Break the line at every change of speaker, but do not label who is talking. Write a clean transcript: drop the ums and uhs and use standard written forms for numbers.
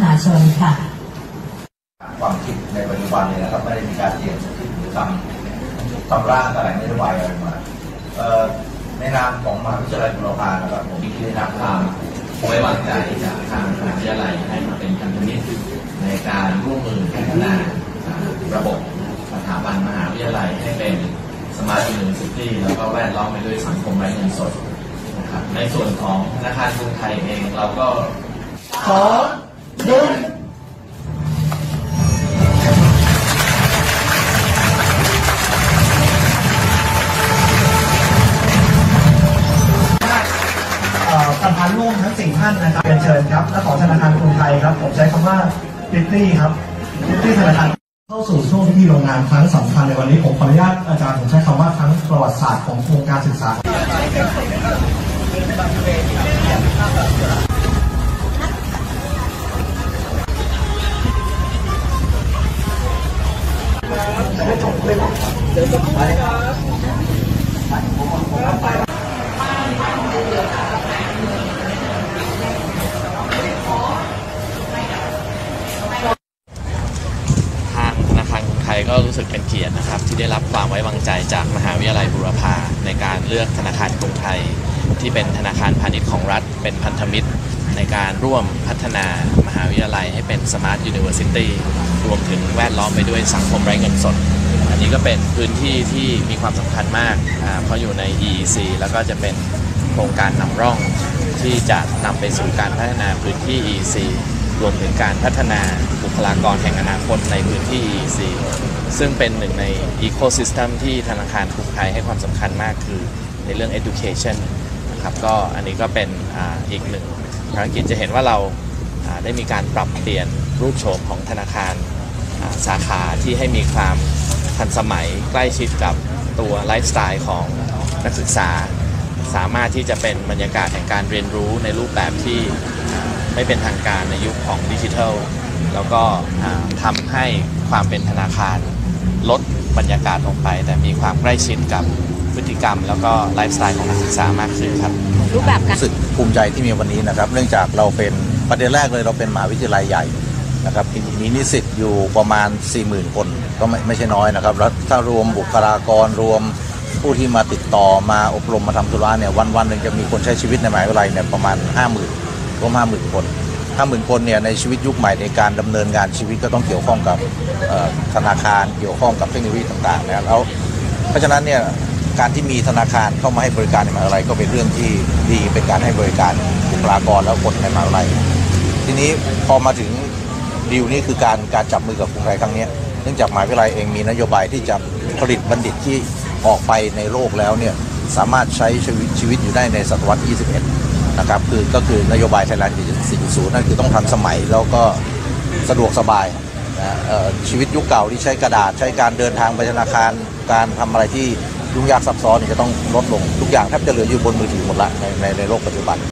ชนค่ะ
ความคิดในปัจจุบันเนี่ยนะครับไม่ได้มีการเตรียมสคริปต์หรือทำร่างแถลงนโยบายอะไรมาในนามของมหาวิทยาลัยบูรพานะครับผมได้นำความไว้วางใจจากทางมหาวิทยาลัยให้มาเป็นพันธมิตรในการร่วมมือพัฒนาระบบสถาบันมหาวิทยาลัยให้เป็นสมาร์ทยูนิเวอร์ซิตี้แล้วก็แวดล้อมไปด้วยสังคมไร้เงินสดนะครับในส่วนของธนาคารกรุงไทยเองเราก็ขอดึง
ประธานร่วมทั้ง4ท่านนะครับเรียนเชิญครับและขอธนาคารกรุงไทยครับผมใช้คำว่าพิตตี้ครับพิตตี้ธนาคารเข้าสู่ช่วงพิธีลงนามครั้งสำคัญในวันนี้ผมขออนุญาตอาจารย์ผมใช้คำว่าครั้งประวัติศาสตร์ของโครงการศึกษา
ก็รู้สึกเป็นเกียรตินะครับที่ได้รับความไว้วางใจจากมหาวิทยาลัยบูรพาในการเลือกธนาคารกรุงไทยที่เป็นธนาคารพาณิชย์ของรัฐเป็นพันธมิตรในการร่วมพัฒนามหาวิทยาลัยให้เป็นสมาร์ทยูนิเวอร์ซิตี้รวมถึงแวดล้อมไปด้วยสังคมไร้เงินสดอันนี้ก็เป็นพื้นที่ที่มีความสำคัญมากเพราะอยู่ใน EEC แล้วก็จะเป็นโครงการนำร่องที่จะนำไปสู่การพัฒนาพื้นที่ EEC รวมถึงการพัฒนาบุคลากรแห่งอนาคตในพื้นที่ EEC ซึ่งเป็นหนึ่งใน Ecosystem ที่ธนาคารกรุงไทยให้ความสำคัญมากคือในเรื่อง Education นะครับก็อันนี้ก็เป็นอีกหนึ่งภารกิจจะเห็นว่าเราได้มีการปรับเปลี่ยนรูปโฉมของธนาคารสาขาที่ให้มีความทันสมัยใกล้ชิดกับตัวไลฟ์สไตล์ของนักศึกษาสามารถที่จะเป็นบรรยากาศแห่งการเรียนรู้ในรูปแบบที่ไม่เป็นทางการในยุคของดิจิทัลแล้วก็ทำให้ความเป็นธนาคารลดบรรยากาศลงไปแต่มีความใกล้ชิดกับพฤติกรรมแล้วก็ไลฟ์สไตล์ของนักศึกษามากขึ้นครับ
รูปแบบการ
รู้สึกภูมิใจที่มีวันนี้นะครับเนื่องจากเราเป็นประเด็นแรกเลยเราเป็นมหาวิทยาลัยใหญ่นะครับมีนิสิตอยู่ประมาณ 40,000 คนก็ไม่ใช่น้อยนะครับแล้วถ้ารวมบุคลากรรวมผู้ที่มาติดต่อมาอบรมมาทำธุระเนี่ยวันหนึ่งจะมีคนใช้ชีวิตในมหาวิทยาลัยเนี่ยประมาณ 50,000 รวม 50,000 คน50,000 คนเนี่ยในชีวิตยุคใหม่ในการดำเนินงานชีวิตก็ต้องเกี่ยวข้องกับธนาคารเกี่ยวข้องกับเทคโนโลยีต่างๆนะแล้วเพราะฉะนั้นเนี่ยการที่มีธนาคารเข้ามาให้บริการในมหาวิทยาลัยก็เป็นเรื่องที่ดีเป็นการให้บริการบุคลากรและคนในมหาวิทยาลัยทีนี้พอมาถึงดีลนี้คือการจับมือกับกรุงไทยครั้งนี้เนื่องจากมหาวิทยาลัยเองมีนโยบายที่จะผลิตบัณฑิตที่ออกไปในโลกแล้วเนี่ยสามารถใช้ชีวิตอยู่ได้ในศตวรรษที่ 21นะครับก็คือนโยบายไทยแลนด์ 4.0 นั่นคือต้องทันสมัยแล้วก็สะดวกสบายนะชีวิตยุคเก่าที่ใช้กระดาษใช้การเดินทางไปธนาคารการทำอะไรที่ยุ่งยากซับซ้อนจะต้องลดลงทุกอย่างแทบจะเหลืออยู่บนมือถือหมดละในโลกปัจจุบัน